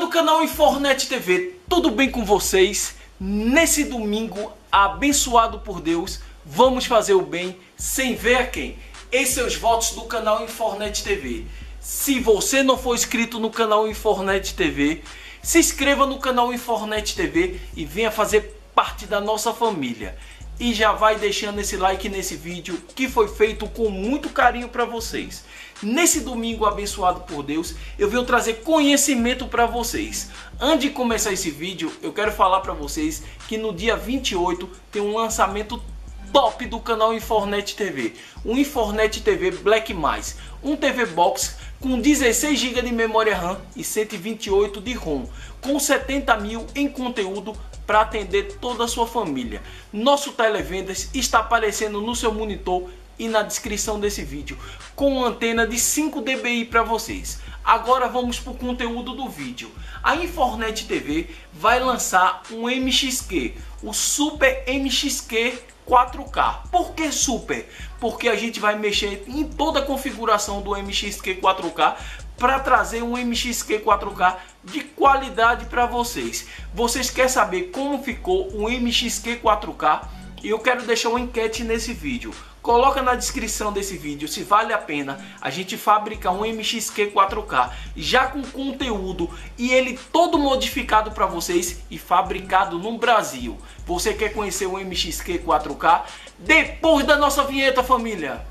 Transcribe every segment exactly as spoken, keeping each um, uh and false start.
canal Infornet T V, tudo bem com vocês? Nesse domingo abençoado por Deus, vamos fazer o bem sem ver a quem? Esses são os votos do canal Infornet T V. Se você não for inscrito no canal Infornet T V, se inscreva no canal Infornet T V e venha fazer parte da nossa família. E já vai deixando esse like nesse vídeo que foi feito com muito carinho para vocês. Nesse domingo abençoado por Deus, eu venho trazer conhecimento para vocês. Antes de começar esse vídeo, eu quero falar para vocês que no dia vinte e oito tem um lançamento top do canal Infornet T V. O Infornet T V Black mais, um T V Box com dezesseis gigas de memória RAM e cento e vinte e oito de ROM, com setenta mil em conteúdo para atender toda a sua família. Nosso televendas está aparecendo no seu monitor e na descrição desse vídeo, com antena de cinco dBi para vocês. Agora vamos para o conteúdo do vídeo. A Infornet T V vai lançar um M X Q, o Super M X Q quatro K. Por que Super? Porque a gente vai mexer em toda a configuração do M X Q quatro K para trazer um M X Q quatro K de qualidade para vocês. Vocês querem saber como ficou o M X Q quatro K? E eu quero deixar uma enquete nesse vídeo. Coloca na descrição desse vídeo se vale a pena a gente fabricar um M X Q quatro K já com conteúdo e ele todo modificado para vocês e fabricado no Brasil. Você quer conhecer o M X Q quatro K? Depois da nossa vinheta, família!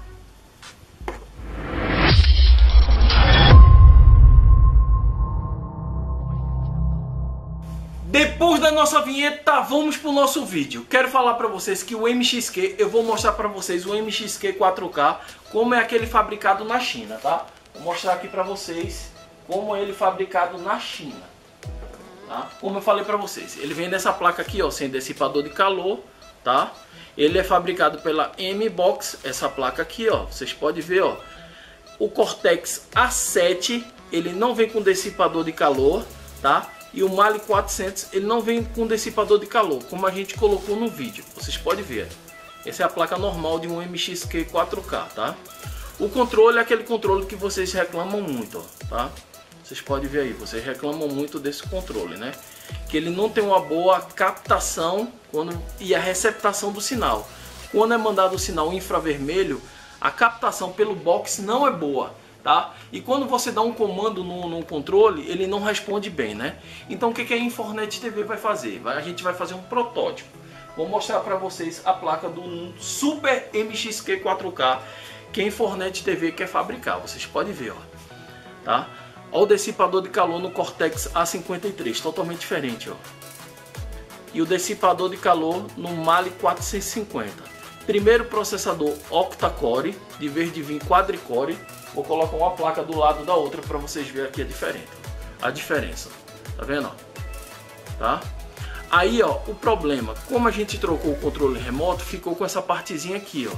Depois da nossa vinheta, vamos para o nosso vídeo. Quero falar para vocês que o M X Q, eu vou mostrar para vocês o M X Q quatro K, como é aquele fabricado na China, tá? Vou mostrar aqui para vocês como é ele fabricado na China, tá? Como eu falei para vocês, ele vem dessa placa aqui, ó, sem dissipador de calor, tá? Ele é fabricado pela M-Box, essa placa aqui, ó, vocês podem ver, ó. O Cortex A sete, ele não vem com dissipador de calor, tá? E o Mali quatrocentos, ele não vem com dissipador de calor, como a gente colocou no vídeo. Vocês podem ver. Essa é a placa normal de um M X Q quatro K, tá? O controle é aquele controle que vocês reclamam muito, ó, tá? Vocês podem ver aí, vocês reclamam muito desse controle, né? Que ele não tem uma boa captação quando, e a receptação do sinal. Quando é mandado o sinal infravermelho, a captação pelo box não é boa. Tá? E quando você dá um comando no, no controle, ele não responde bem, né? Então o que, que a Infornet T V vai fazer? Vai, a gente vai fazer um protótipo. Vou mostrar para vocês a placa do Super M X Q quatro K que a Infornet T V quer fabricar. Vocês podem ver, ó, tá? Olha o dissipador de calor no Cortex A cinquenta e três, totalmente diferente, ó. E o dissipador de calor no Mali quatrocentos e cinquenta. Primeiro processador octa-core, de vez de vir quadricore. Vou colocar uma placa do lado da outra para vocês verem aqui a diferença. A diferença. Tá vendo? Ó? Tá? Aí, ó, o problema, como a gente trocou o controle remoto, ficou com essa partezinha aqui, ó.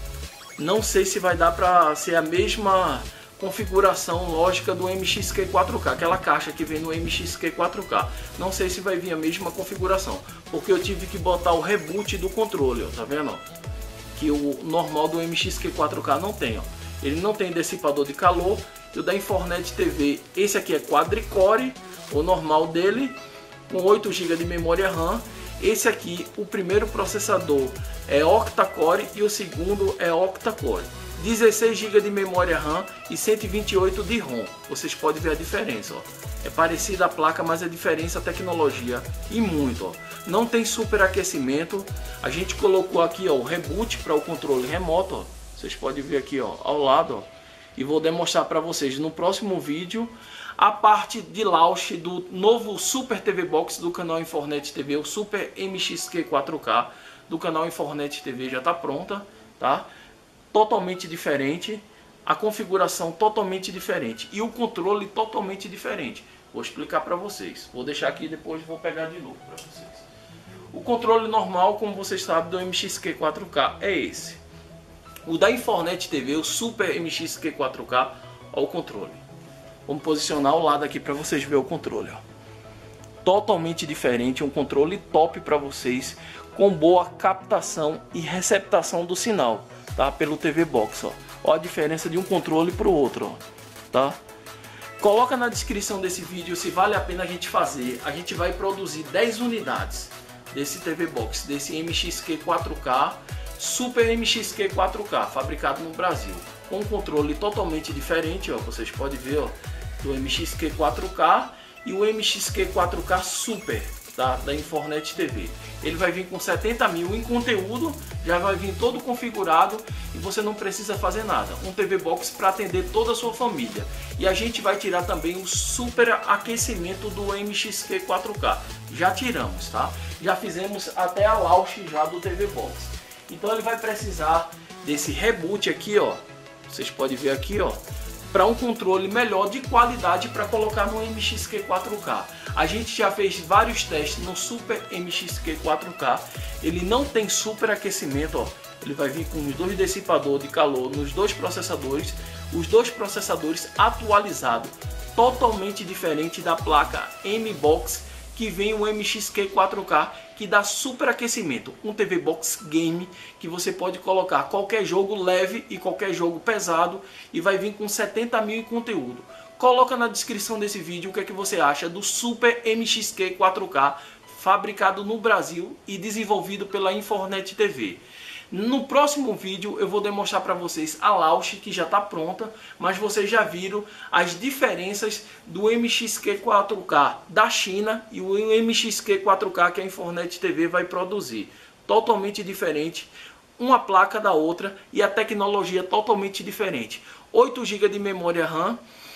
Não sei se vai dar para ser a mesma configuração lógica do M X Q quatro K, aquela caixa que vem no M X Q quatro K. Não sei se vai vir a mesma configuração, porque eu tive que botar o reboot do controle, ó, tá vendo? Ó? Que o normal do M X Q quatro K não tem, ó. Ele não tem dissipador de calor. E o da Infornet T V, esse aqui é quadricore, o normal dele, com oito gigas de memória RAM. Esse aqui, o primeiro processador é octa-core e o segundo é octa-core. dezesseis gigas de memória RAM e cento e vinte e oito de ROM. Vocês podem ver a diferença, ó. É parecida a placa, mas a diferença é a tecnologia e muito, ó. Não tem superaquecimento. A gente colocou aqui, ó, o reboot para o controle remoto, ó. Vocês podem ver aqui, ó, ao lado, ó, e vou demonstrar para vocês no próximo vídeo a parte de launch do novo Super T V Box do canal Infornet T V, o Super M X Q quatro K do canal Infornet T V já está pronta, tá? Totalmente diferente, a configuração totalmente diferente e o controle totalmente diferente. Vou explicar para vocês. Vou deixar aqui e depois vou pegar de novo para vocês. O controle normal, como vocês sabem, do M X Q quatro K é esse. O da Infornet T V, o Super M X Q quatro K, ó, o controle. Vamos posicionar ao lado aqui para vocês verem o controle, ó. Totalmente diferente, um controle top para vocês, com boa captação e receptação do sinal, tá? Pelo T V Box, ó. Ó a diferença de um controle para o outro, ó, tá? Coloca na descrição desse vídeo se vale a pena a gente fazer. A gente vai produzir dez unidades desse T V Box, desse M X Q quatro K, Super M X Q quatro K, fabricado no Brasil, com um controle totalmente diferente, ó, vocês podem ver, ó, do M X Q quatro K e o M X Q quatro K Super, tá, da Infornet T V. Ele vai vir com setenta mil em conteúdo, já vai vir todo configurado e você não precisa fazer nada. Um T V Box para atender toda a sua família. E a gente vai tirar também o super aquecimento do M X Q quatro K. Já tiramos, tá? Já fizemos até a launch já do T V Box. Então ele vai precisar desse reboot aqui, ó. Vocês podem ver aqui, ó, para um controle melhor de qualidade para colocar no M X Q quatro K. A gente já fez vários testes no Super M X Q quatro K. Ele não tem super aquecimento, ó. Ele vai vir com os dois dissipadores de calor nos dois processadores, os dois processadores atualizados, totalmente diferente da placa M-Box que vem o M X Q quatro K, que dá superaquecimento. Um T V Box Game que você pode colocar qualquer jogo leve e qualquer jogo pesado e vai vir com setenta mil em conteúdo. Coloca na descrição desse vídeo o que é que você acha do Super M X Q quatro K fabricado no Brasil e desenvolvido pela Infornet T V. No próximo vídeo eu vou demonstrar para vocês a launch que já está pronta, mas vocês já viram as diferenças do M X Q quatro K da China e o M X Q quatro K que a Infornet T V vai produzir. Totalmente diferente, uma placa da outra e a tecnologia totalmente diferente. oito gigas de memória RAM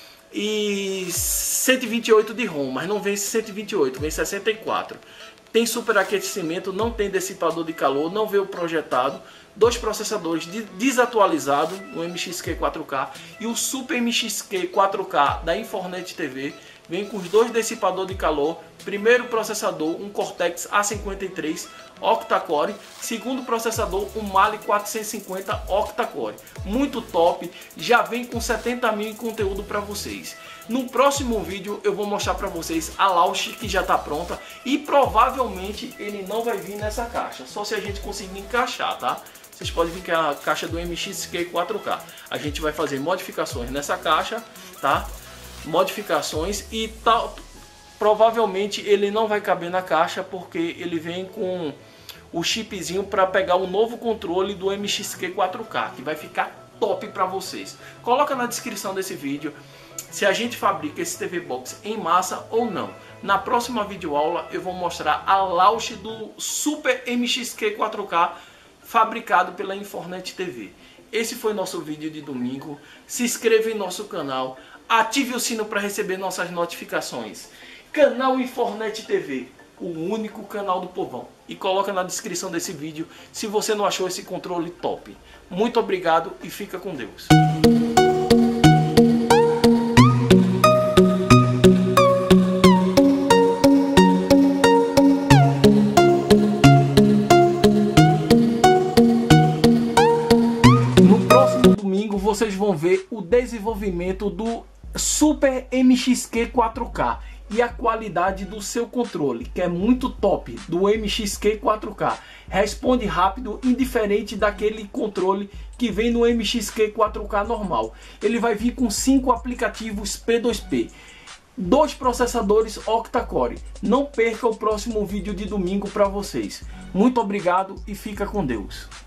e cento e vinte e oito de ROM, mas não vem cento e vinte e oito, vem sessenta e quatro. Tem superaquecimento, não tem dissipador de calor, não veio projetado. Dois processadores de, desatualizados, o M X Q quatro K e o Super M X Q quatro K da Infornet T V. Vem com os dois dissipadores de calor. Primeiro processador, um Cortex A cinquenta e três octa-core. Segundo processador, um Mali quatrocentos e cinquenta octa-core. Muito top, já vem com setenta mil em conteúdo para vocês. No próximo vídeo eu vou mostrar para vocês a launch que já está pronta e provavelmente ele não vai vir nessa caixa, só se a gente conseguir encaixar, tá? Vocês podem ver que é a caixa do M X Q quatro K. A gente vai fazer modificações nessa caixa, tá? Modificações e tal. Provavelmente ele não vai caber na caixa porque ele vem com o chipzinho para pegar o novo controle do M X Q quatro K, que vai ficar top para vocês. Coloca na descrição desse vídeo se a gente fabrica esse T V Box em massa ou não. Na próxima videoaula eu vou mostrar a launch do Super M X Q quatro K fabricado pela Infornet T V. Esse foi nosso vídeo de domingo. Se inscreva em nosso canal, ative o sino para receber nossas notificações. Canal Infornet T V, o único canal do povão. E coloca na descrição desse vídeo se você não achou esse controle top. Muito obrigado e fica com Deus. Vocês vão ver o desenvolvimento do Super M X Q quatro K e a qualidade do seu controle, que é muito top, do M X Q quatro K. Responde rápido, indiferente daquele controle que vem no M X Q quatro K normal. Ele vai vir com cinco aplicativos P dois P, dois processadores octa-core. Não perca o próximo vídeo de domingo para vocês. Muito obrigado e fica com Deus.